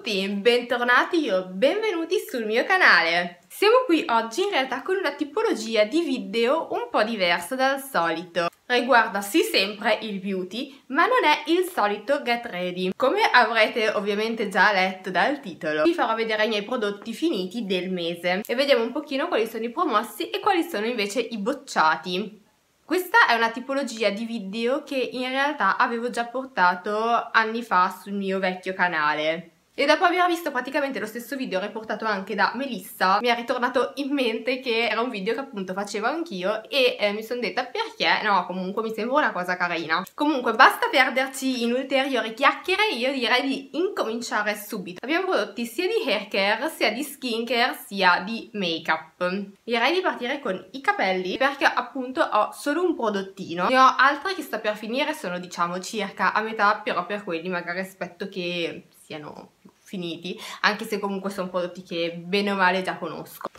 tutti, bentornati o benvenuti sul mio canale. Siamo qui oggi in realtà con una tipologia di video un po' diversa dal solito. Riguarda sì sempre il beauty, ma non è il solito get ready. Come avrete ovviamente già letto dal titolo, vi farò vedere i miei prodotti finiti del mese e vediamo un pochino quali sono i promossi e quali sono invece i bocciati. Questa è una tipologia di video che in realtà avevo già portato anni fa sul mio vecchio canale. E dopo aver visto praticamente lo stesso video riportato anche da Melissa, mi è ritornato in mente che era un video che appunto facevo anch'io e mi sono detta perché no, comunque mi sembra una cosa carina. Comunque basta perderci in ulteriori chiacchiere, io direi di incominciare subito. Abbiamo prodotti sia di hair care, sia di skincare, sia di make up. Direi di partire con i capelli perché appunto ho solo un prodottino. Ne ho altri che sto per finire, sono diciamo circa a metà, però per quelli magari aspetto che siano finiti, anche se comunque sono prodotti che bene o male già conosco.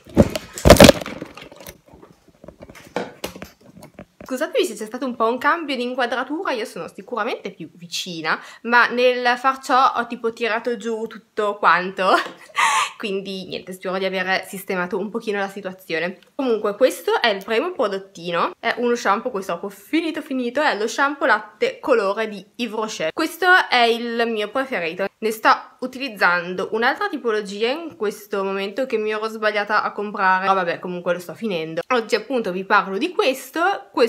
Scusatemi se c'è stato un po' un cambio di inquadratura, io sono sicuramente più vicina, ma nel far ciò ho tipo tirato giù tutto quanto. Quindi niente, spero di aver sistemato un pochino la situazione. Comunque questo è il primo prodottino, è uno shampoo, questo ho finito, è lo shampoo latte colore di Yves Rocher. Questo è il mio preferito, ne sto utilizzando un'altra tipologia in questo momento che mi ero sbagliata a comprare, ma vabbè comunque lo sto finendo. Oggi appunto vi parlo di questo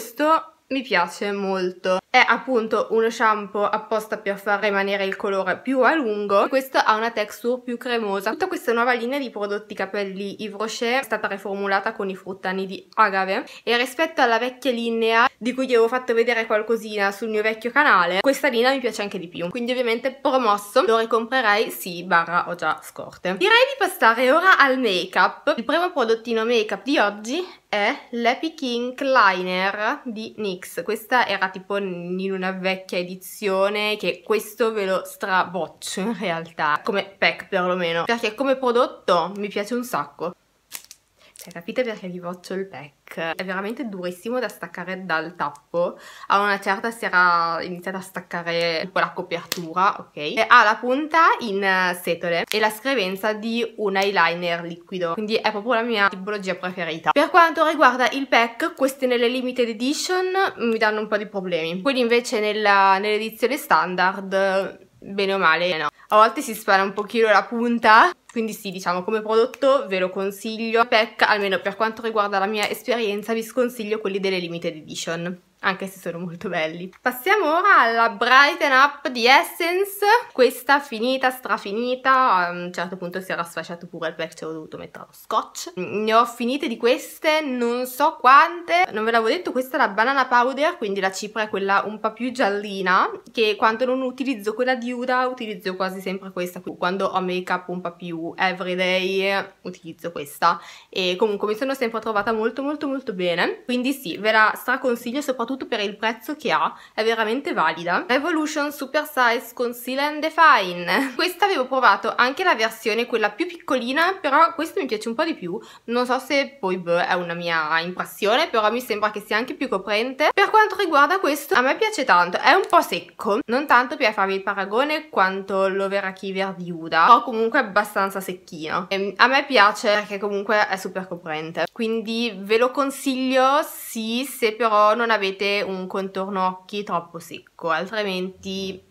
mi piace molto. È appunto uno shampoo apposta per far rimanere il colore più a lungo. Questo ha una texture più cremosa. Tutta questa nuova linea di prodotti capelli Yves Rocher è stata riformulata con i fruttani di agave e rispetto alla vecchia linea di cui vi avevo fatto vedere qualcosina sul mio vecchio canale, questa linea mi piace anche di più. Quindi ovviamente promosso, lo ricomprerei sì, barra ho già scorte. Direi di passare ora al make up. Il primo prodottino make up di oggi è l'Epic Ink Liner di NYX. Questa era tipo in una vecchia edizione, che questo ve lo straboccio in realtà, come pack perlomeno, perché come prodotto mi piace un sacco. Cioè, capite perché vi boccio il pack? È veramente durissimo da staccare dal tappo. A una certa si era iniziata a staccare un po' la copertura, ok? E ha la punta in setole e la scrivenza di un eyeliner liquido, quindi è proprio la mia tipologia preferita. Per quanto riguarda il pack, questi nelle limited edition mi danno un po' di problemi. Quelli invece nell'edizione standard, bene o male, no. A volte si spara un pochino la punta, quindi sì, diciamo come prodotto ve lo consiglio. Pack, almeno per quanto riguarda la mia esperienza, vi sconsiglio quelli delle limited edition, anche se sono molto belli. Passiamo ora alla Brighten Up di Essence. Questa finita, strafinita, a un certo punto si era sfasciato pure il pack, ci ho dovuto mettere lo scotch. Ne ho finite di queste, non so quante, non ve l'avevo detto, questa è la banana powder, quindi la cipria è quella un po' più giallina, che quando non utilizzo quella di Huda utilizzo quasi sempre questa. Quando ho make up un po' più everyday utilizzo questa, e comunque mi sono sempre trovata molto bene, quindi sì, ve la straconsiglio, soprattutto per il prezzo che ha, è veramente valida. Revolution Super Size Conceal and Define. Questa avevo provato anche la versione quella più piccolina, però questa mi piace un po' di più, non so se poi è una mia impressione, però mi sembra che sia anche più coprente. Per quanto riguarda questo, a me piace tanto, è un po' secco, non tanto per farvi il paragone quanto l'Overachiver di Huda, però comunque è abbastanza secchino. E a me piace perché comunque è super coprente, quindi ve lo consiglio sì, se però non avete un contorno occhi troppo secco, altrimenti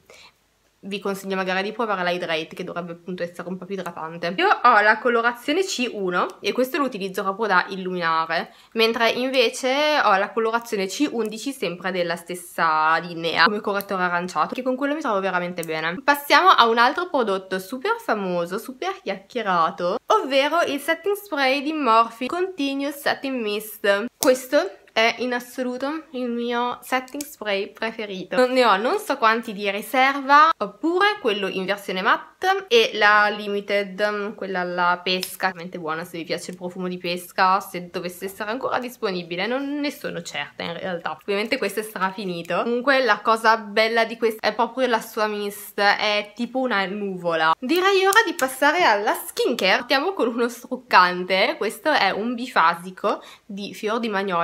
vi consiglio magari di provare l'Hydrate, che dovrebbe appunto essere un po' più idratante. Io ho la colorazione C1 e questo lo utilizzo proprio da illuminare, mentre invece ho la colorazione C11 sempre della stessa linea come correttore aranciato, che con quello mi trovo veramente bene. Passiamo a un altro prodotto super famoso, super chiacchierato, ovvero il setting spray di Morphe Continuous Setting Mist. Questo è in assoluto il mio setting spray preferito. Ne ho non so quanti di riserva, oppure quello in versione matte e la limited, quella alla pesca, veramente buona se vi piace il profumo di pesca, se dovesse essere ancora disponibile, non ne sono certa in realtà. Ovviamente questo sarà finito. Comunque la cosa bella di questa è proprio la sua mist, è tipo una nuvola. Direi ora di passare alla skincare. Partiamo con uno struccante, questo è un bifasico di fior di magnolia, tipo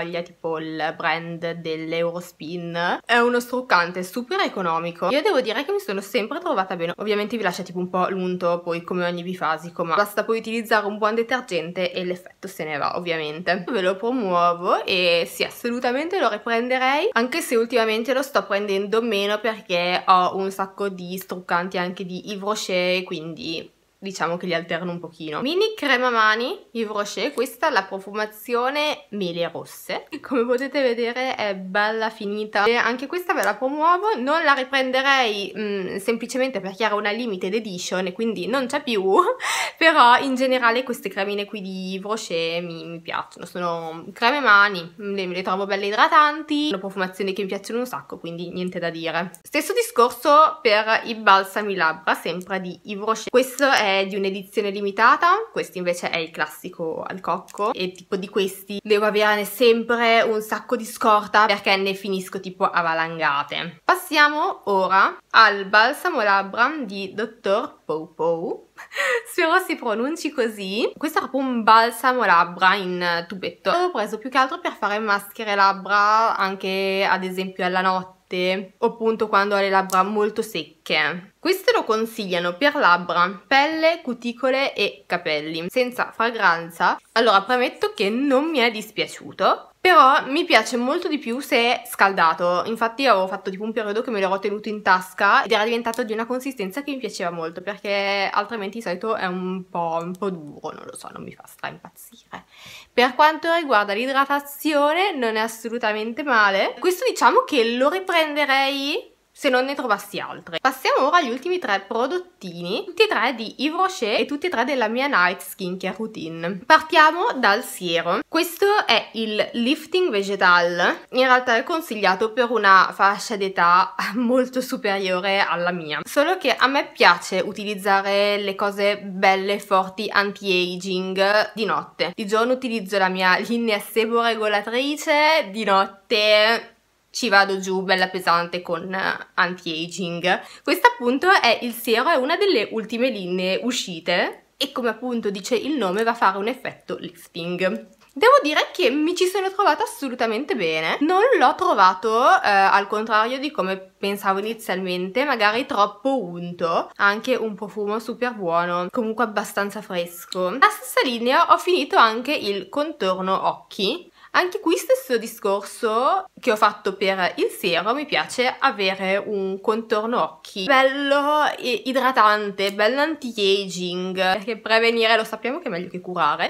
tipo il brand dell'Eurospin. È uno struccante super economico. Io devo dire che mi sono sempre trovata bene. Ovviamente vi lascia tipo un po' l'unto poi come ogni bifasico, ma basta poi utilizzare un buon detergente e l'effetto se ne va ovviamente. Ve lo promuovo e sì, assolutamente lo riprenderei, anche se ultimamente lo sto prendendo meno perché ho un sacco di struccanti anche di Yves Rocher, quindi diciamo che li alterno un pochino. Mini crema mani Yves Rocher, questa è la profumazione mele rosse, come potete vedere è bella finita e anche questa ve la promuovo. Non la riprenderei semplicemente perché era una limited edition e quindi non c'è più però in generale queste cremine qui di Yves Rocher mi piacciono, sono creme mani, le trovo belle idratanti, sono profumazioni che mi piacciono un sacco, quindi niente da dire. Stesso discorso per i balsami labbra, sempre di Yves Rocher. Questo è di un'edizione limitata, questo invece è il classico al cocco e tipo di questi devo averne sempre un sacco di scorta perché ne finisco tipo a valangate. Passiamo ora al balsamo labbra di Dr. Pow Pow, spero si pronunci così. Questo è proprio un balsamo labbra in tubetto, l'ho preso più che altro per fare maschere labbra anche ad esempio alla notte o appunto quando ho le labbra molto secche. Questo lo consigliano per labbra, pelle, cuticole e capelli, senza fragranza. Allora premetto che non mi è dispiaciuto, però mi piace molto di più se è scaldato. Infatti avevo fatto tipo un periodo che me l'ero tenuto in tasca ed era diventato di una consistenza che mi piaceva molto perché altrimenti di solito è un po' duro, non lo so, non mi fa stra impazzire. Per quanto riguarda l'idratazione non è assolutamente male. Questo diciamo che lo riprenderei se non ne trovassi altre. Passiamo ora agli ultimi 3 prodottini, tutti e 3 di Yves Rocher e tutti e 3 della mia Night Skincare Routine. Partiamo dal siero. Questo è il Lifting Vegetal, in realtà è consigliato per una fascia d'età molto superiore alla mia, solo che a me piace utilizzare le cose belle, forti, anti-aging di notte. Di giorno utilizzo la mia linea sebo-regolatrice, di notte ci vado giù bella pesante con anti-aging. Questo appunto è il siero, è una delle ultime linee uscite e come appunto dice il nome va a fare un effetto lifting. Devo dire che mi ci sono trovata assolutamente bene, non l'ho trovato al contrario di come pensavo inizialmente, magari troppo unto, anche un profumo super buono, comunque abbastanza fresco. La stessa linea ho finito anche il contorno occhi. Anche qui stesso discorso che ho fatto per il siero, mi piace avere un contorno occhi bello e idratante, bello anti-aging, perché prevenire lo sappiamo che è meglio che curare.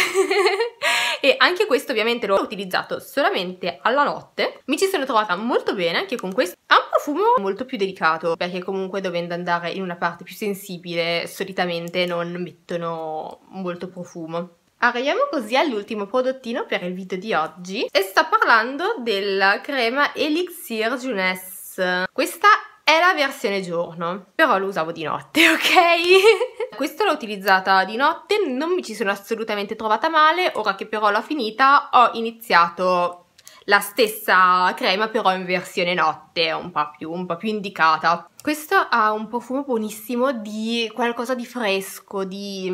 E anche questo ovviamente l'ho utilizzato solamente alla notte, mi ci sono trovata molto bene anche con questo. Ha un profumo molto più delicato, perché comunque dovendo andare in una parte più sensibile solitamente non mettono molto profumo. Arriviamo così all'ultimo prodottino per il video di oggi e sto parlando della crema Elixir Jeunesse. Questa è la versione giorno, però lo usavo di notte, ok? Questo l'ho utilizzata di notte, non mi ci sono assolutamente trovata male. Ora che però l'ho finita ho iniziato la stessa crema però in versione notte, un po' più indicata. Questo ha un profumo buonissimo di qualcosa di fresco,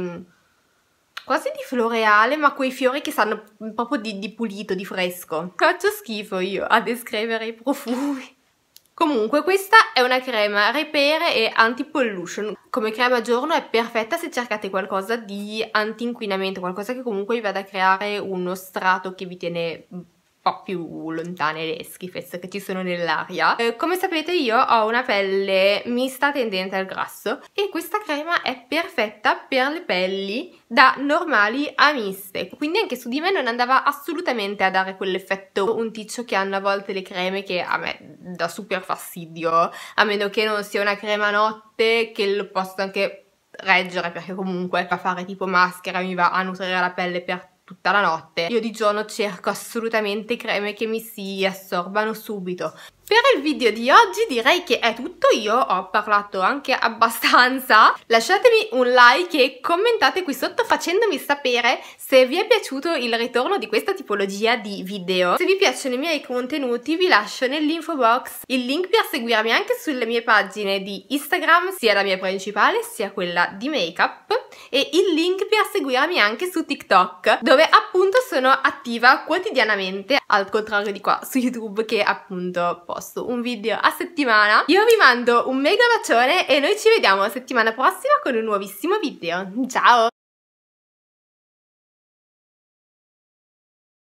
quasi di floreale, ma quei fiori che sanno proprio di pulito, di fresco. Faccio schifo io a descrivere i profumi. Comunque questa è una crema Repair e Anti-Pollution. Come crema giorno è perfetta se cercate qualcosa di anti-inquinamento, qualcosa che comunque vi vada a creare uno strato che vi tiene un po' più lontane le schifezze che ci sono nell'aria. Come sapete io ho una pelle mista tendente al grasso e questa crema è perfetta per le pelli da normali a miste, quindi anche su di me non andava assolutamente a dare quell'effetto unticcio che hanno a volte le creme, che a me dà super fastidio, a meno che non sia una crema notte che lo posso anche reggere, perché comunque a fare tipo maschera mi va a nutrire la pelle per tutta la notte. Io di giorno cerco assolutamente creme che mi si assorbano subito. Per il video di oggi direi che è tutto, io ho parlato anche abbastanza. Lasciatemi un like e commentate qui sotto facendomi sapere se vi è piaciuto il ritorno di questa tipologia di video. Se vi piacciono i miei contenuti vi lascio nell'info box il link per seguirmi anche sulle mie pagine di Instagram, sia la mia principale sia quella di make-up, e il link per seguirmi anche su TikTok, dove appunto sono attiva quotidianamente al contrario di qua su YouTube che appunto posto un video a settimana. Io vi mando un mega bacione e noi ci vediamo la settimana prossima con un nuovissimo video. Ciao!